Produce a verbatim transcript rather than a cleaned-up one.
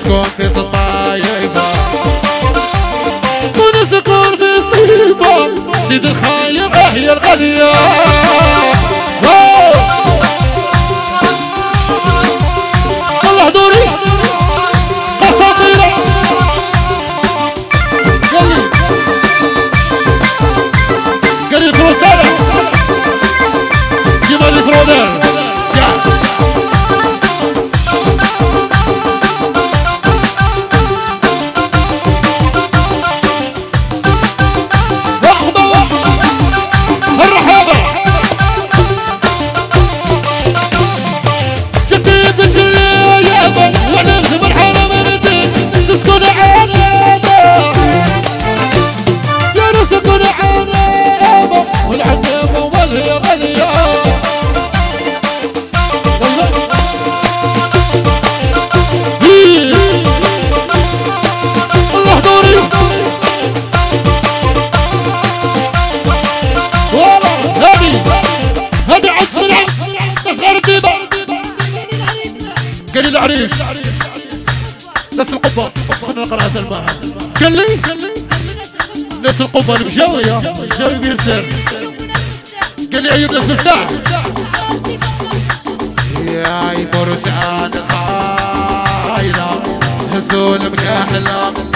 نسكن في صطايفة ونسكن في صطيفة سيد الخايم اهي الغالية الله دوري اساطيرة قلي قلي فروسانة جمالي فرودان قال لي العريس ناس القبة خلنا نقرأ سلمان قال لي ناس القبة المشاوية مشاوي بيرسل قال لي عيد ناس مفتاح يا فرسان الخاينة هزول مكاحلة